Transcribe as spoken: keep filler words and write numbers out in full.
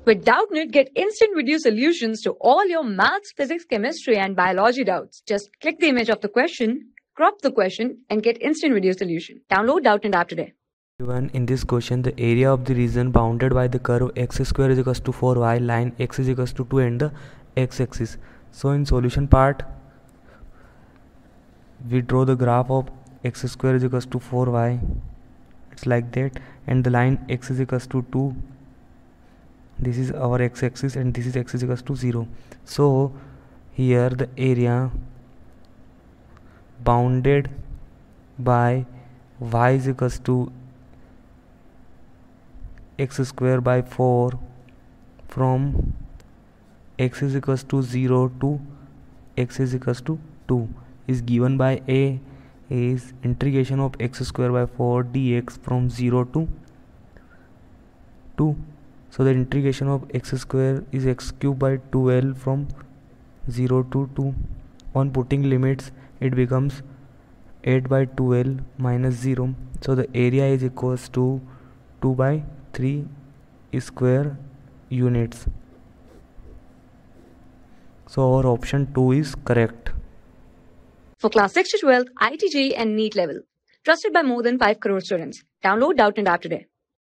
With Doubtnut, get instant video solutions to all your maths, physics, chemistry, and biology doubts. Just click the image of the question, crop the question, and get instant video solution. Download Doubtnut app today. Everyone, in this question, the area of the region bounded by the curve x square is equals to four y, line x is equals to two and the x-axis. So in solution part, we draw the graph of x square is equals to four y. It's like that, and the line x is equals to two. This is our x-axis and this is x is equals to zero. So here the area bounded by y is equals to x square by four from x is equals to zero to x is equals to two is given by a is integration of x square by four dx from zero to two. So the integration of x square is x cube by twelve from zero to two. On putting limits, it becomes eight by twelve minus zero. So the area is equals to two by three square units. So our option two is correct. For class six to twelve, I I T J E E and NEET level. Trusted by more than five crore students. Download Doubtnut app today.